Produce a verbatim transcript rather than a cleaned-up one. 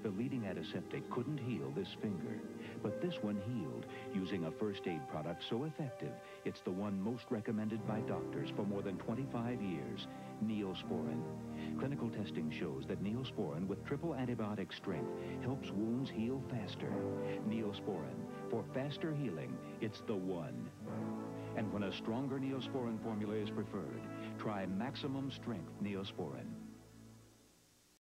The leading antiseptic couldn't heal this finger, but this one healed using a first aid product so effective, it's the one most recommended by doctors for more than twenty-five years, Neosporin. Clinical testing shows that Neosporin with triple antibiotic strength helps wounds heal faster. Neosporin, for faster healing, it's the one. And when a stronger Neosporin formula is preferred, try maximum strength Neosporin.